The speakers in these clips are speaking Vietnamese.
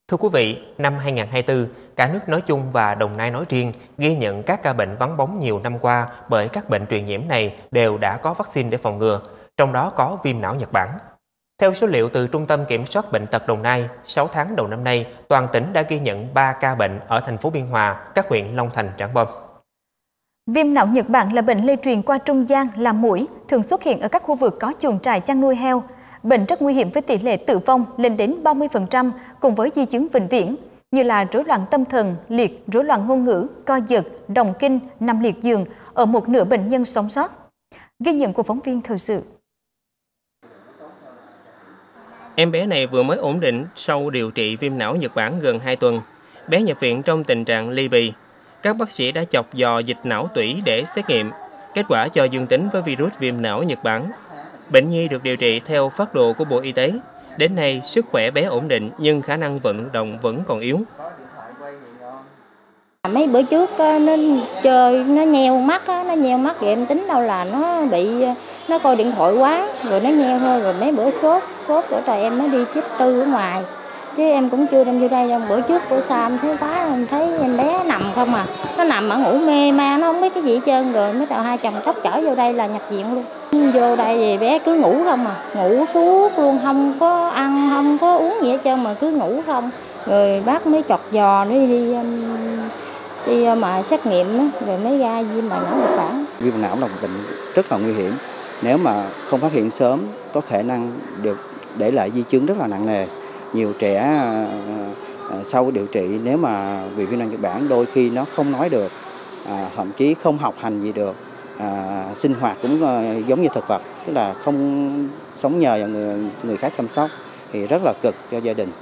Thưa quý vị, năm 2024, cả nước nói chung và Đồng Nai nói riêng ghi nhận các ca bệnh vắng bóng nhiều năm qua bởi các bệnh truyền nhiễm này đều đã có vaccine để phòng ngừa, trong đó có viêm não Nhật Bản. Theo số liệu từ Trung tâm Kiểm soát Bệnh tật Đồng Nai, 6 tháng đầu năm nay, toàn tỉnh đã ghi nhận 3 ca bệnh ở thành phố Biên Hòa, các huyện Long Thành, Trảng Bom. Viêm não Nhật Bản là bệnh lây truyền qua trung gian, là muỗi, thường xuất hiện ở các khu vực có chuồng trại chăn nuôi heo. Bệnh rất nguy hiểm với tỷ lệ tử vong lên đến 30% cùng với di chứng vĩnh viễn như là rối loạn tâm thần, liệt, rối loạn ngôn ngữ, co giật, động kinh, nằm liệt giường ở một nửa bệnh nhân sống sót. Ghi nhận của phóng viên thời sự. Em bé này vừa mới ổn định sau điều trị viêm não Nhật Bản gần 2 tuần. Bé nhập viện trong tình trạng ly bì. Các bác sĩ đã chọc dò dịch não tủy để xét nghiệm. Kết quả cho dương tính với virus viêm não Nhật Bản. Bệnh nhi được điều trị theo phác đồ của Bộ Y tế. Đến nay, sức khỏe bé ổn định nhưng khả năng vận động vẫn còn yếu. Mấy bữa trước nó chơi, nó nheo mắt rồi em tính đâu là nó bị, nó coi điện thoại quá rồi nó nheo thôi, rồi mấy bữa sốt rồi em mới đi chích tư ở ngoài. Chứ em cũng chưa đem vô đây đâu. Bữa trước bữa sau em thấy quá, em thấy em bé nằm không à. Nó nằm ở ngủ mê man, nó không biết cái gì hết trơn, rồi mấy đầu hai chồng khóc chở vô đây là nhập viện luôn. Vô đây thì bé cứ ngủ không à, ngủ suốt luôn, không có ăn, không có uống gì hết trơn mà cứ ngủ không. Rồi bác mới chọc giò đi mà xét nghiệm đó, rồi mới ra viêm não Nhật Bản. Viêm não là một bệnh rất là nguy hiểm. Nếu mà không phát hiện sớm có khả năng để lại di chứng rất là nặng nề. Nhiều trẻ sau điều trị nếu mà bị viêm não Nhật Bản đôi khi nó không nói được, thậm chí không học hành gì được, sinh hoạt cũng giống như thực vật, tức là không sống nhờ vào người khác chăm sóc thì rất là cực cho gia đình.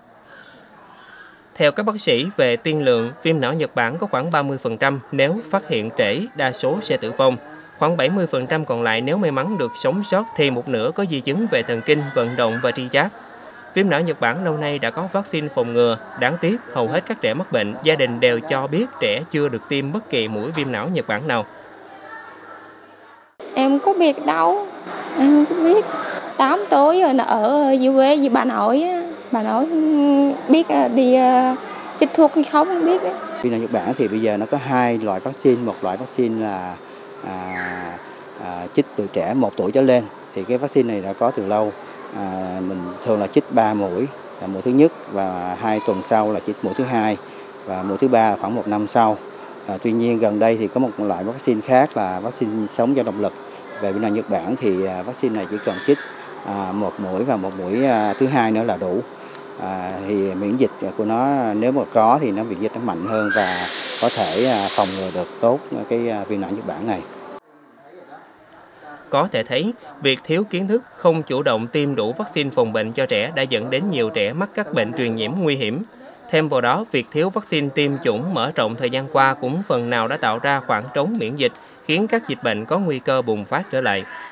Theo các bác sĩ về tiên lượng, viêm não Nhật Bản có khoảng 30% nếu phát hiện trễ, đa số sẽ tử vong. Khoảng 70% còn lại nếu may mắn được sống sót thì một nửa có di chứng về thần kinh, vận động và tri giác. Viêm não Nhật Bản lâu nay đã có vaccine phòng ngừa. Đáng tiếc, hầu hết các trẻ mắc bệnh, gia đình đều cho biết trẻ chưa được tiêm bất kỳ mũi viêm não Nhật Bản nào. Em có biết đâu, em không biết. 8 tuổi rồi, nó ở dưới quê với bà nội á. Bà nội biết đi chích thuốc hay không biết ấy. Viêm não Nhật Bản thì bây giờ nó có 2 loại vaccine. Một loại vaccine là chích từ trẻ 1 tuổi trở lên. Thì cái vaccine này đã có từ lâu. Mình thường là chích 3 mũi, là mũi thứ nhất và 2 tuần sau là chích mũi thứ 2 và mũi thứ 3 khoảng 1 năm sau. Tuy nhiên gần đây thì có một loại vaccine khác là vaccine sống do động lực. Về viêm não Nhật Bản thì vaccine này chỉ cần chích 1 mũi và 1 mũi thứ 2 nữa là đủ. Thì miễn dịch của nó nếu mà có thì miễn dịch nó mạnh hơn và có thể phòng ngừa được tốt cái viêm não Nhật Bản này. Có thể thấy, việc thiếu kiến thức, không chủ động tiêm đủ vaccine phòng bệnh cho trẻ đã dẫn đến nhiều trẻ mắc các bệnh truyền nhiễm nguy hiểm. Thêm vào đó, việc thiếu vaccine tiêm chủng mở rộng thời gian qua cũng phần nào đã tạo ra khoảng trống miễn dịch, khiến các dịch bệnh có nguy cơ bùng phát trở lại.